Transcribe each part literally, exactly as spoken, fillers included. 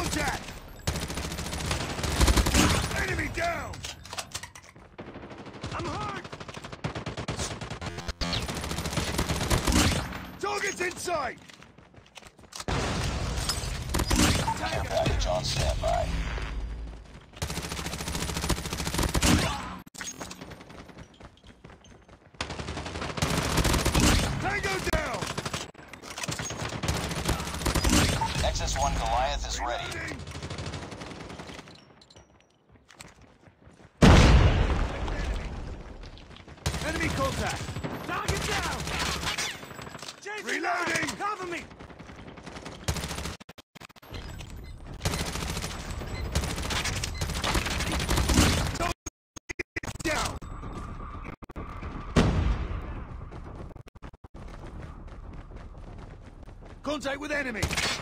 Contact! Enemy down! I'm hurt! Target's in sight! Care package on standby. Tango down! X S one Goliath is ready. Reloading. Enemy contact! Target down! Chasing Reloading! Back. Cover me! Down! Contact with enemy!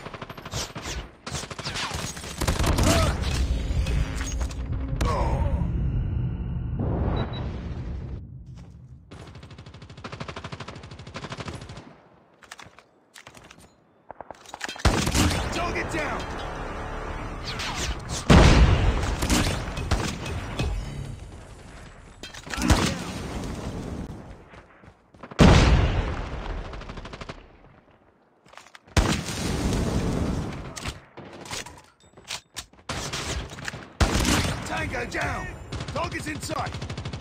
Target down! Tango down! Target's in sight!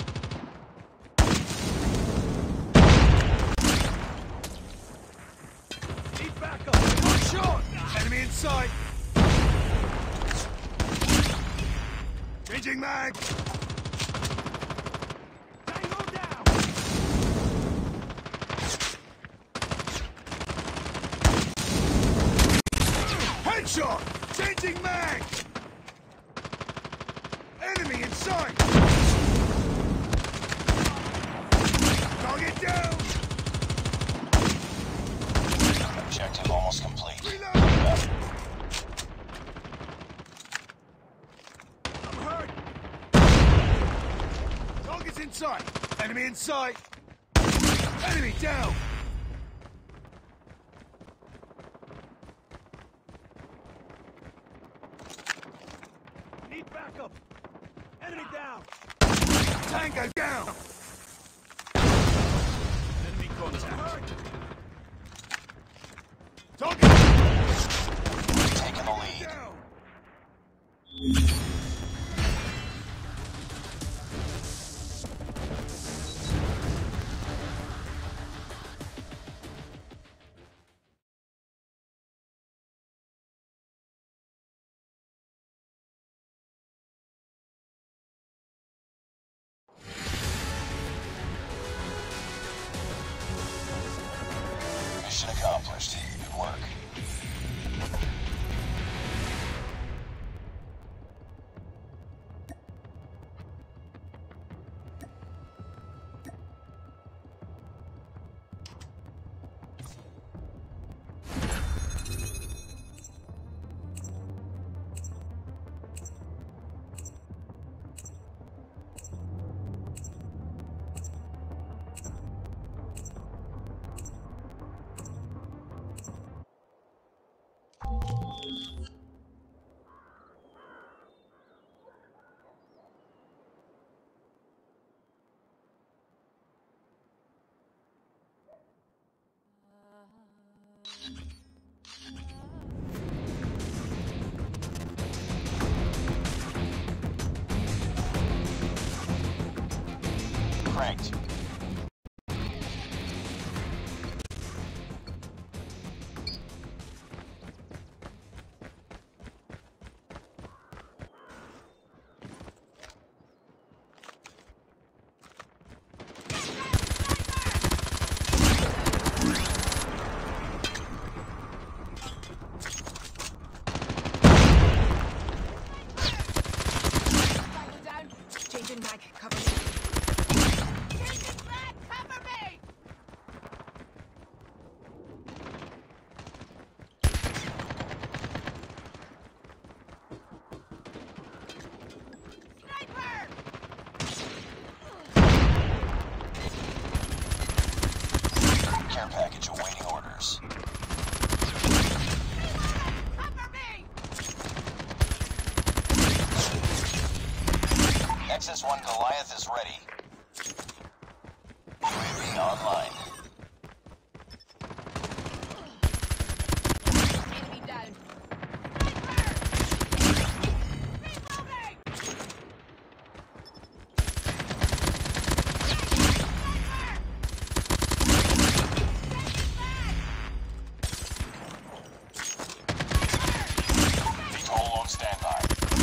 Need backup! One shot! Enemy in sight! Changing mag! Tango down! Headshot! Changing mag! Enemy in sight! Target down! Objective almost complete. Reload! Yeah. I'm hurt! Target's in sight! Enemy in sight! Enemy down! Need backup! Enemy down! Tango down! Enemy contact! Target! Taking the lead. Down! Mission accomplished. Good work. Cranked. Tango down. Changing mag. Cover me. X S one Goliath is ready. U A V online. Enemy down. VTOL on standby.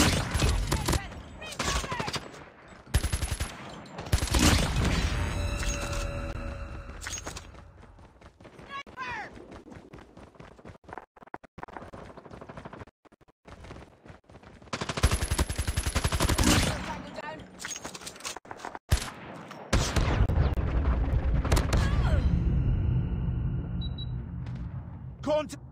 Contact.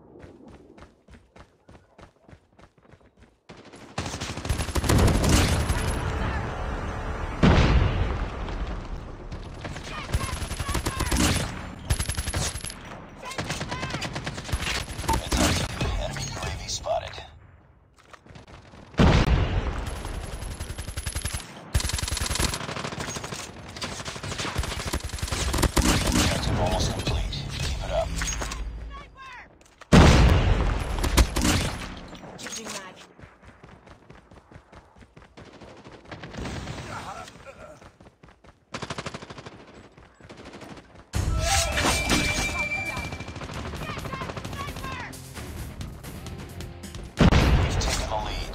It's up to you. Enemy U A V spotted. Objective almost complete. Keep it up. Changing mag. We've taken the lead.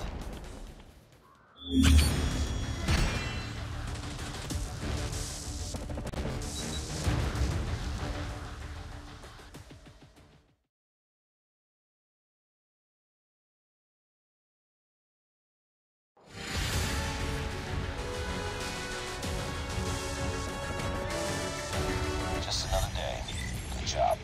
Just another day. Good job.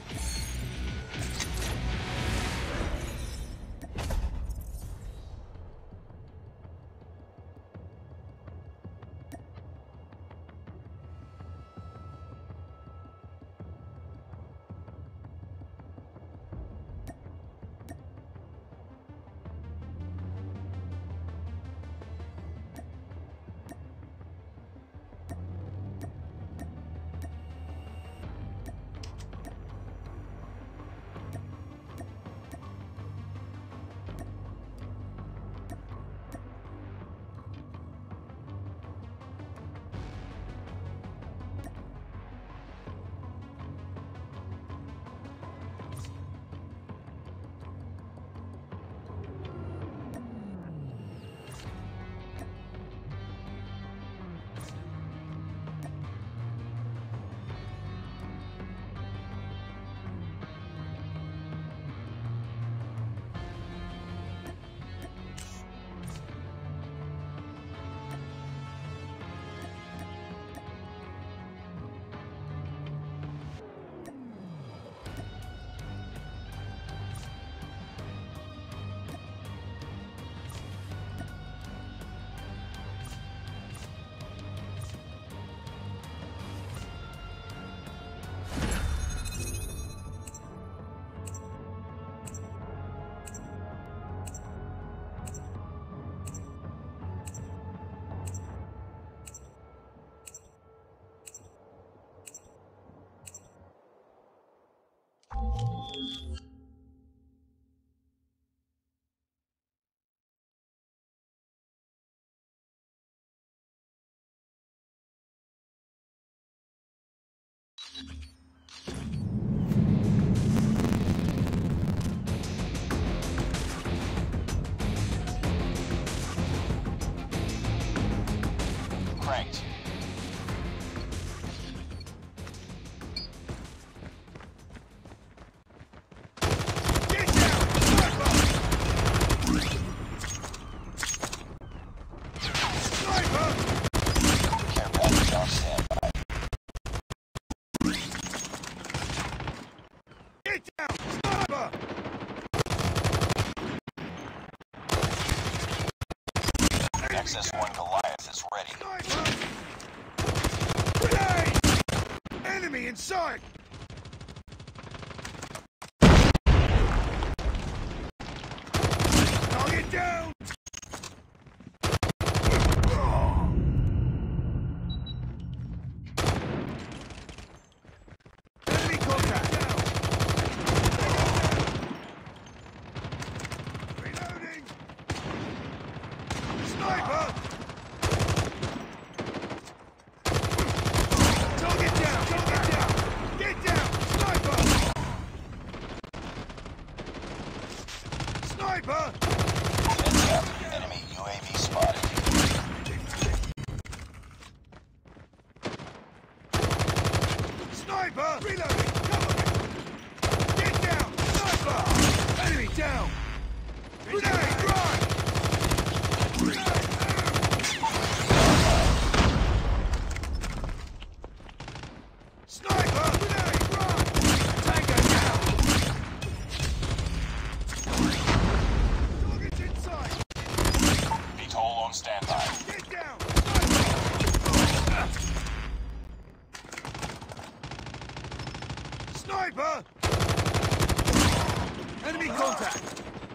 Cranked. Get down! Sniper! Sniper! Care package on standby. Get down! Sniper! X S one Goliath is ready. Sniper! Grenade! Enemy inside! Target down! Sniper! Heads up. Enemy U A V spotted. Sniper! Reloading! Cover me! Get down! Sniper! Enemy down! Grenade! Run! Sniper! Grenade! Run! Tango down! Target's inside! Atoll on standby. Get down! Sniper! Sniper! Enemy contact!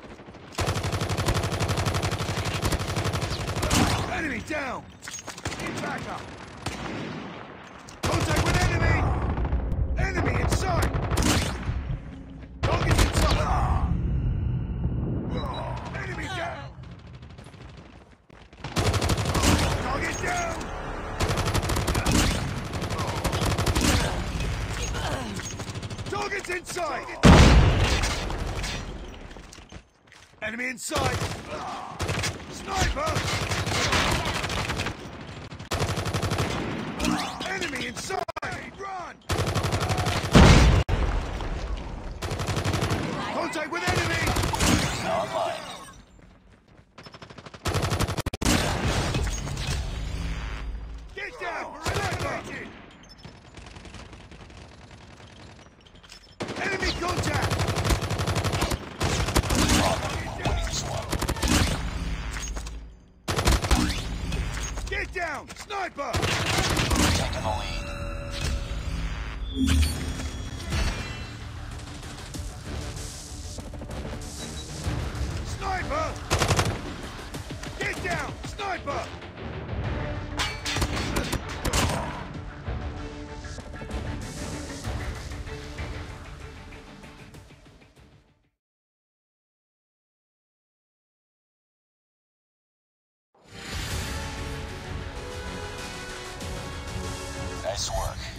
Enemy down! Need backup! Contact with enemy! Enemy inside! Target's inside! Enemy down! Target down! Target's inside! Enemy inside! Sniper! Enemy inside! Run! Contact with enemy! Online. Get down! Sniper! Enemy contact! Winning this one. Get down! Sniper! Taking the lead. Sniper! Get down! Sniper! Nice work.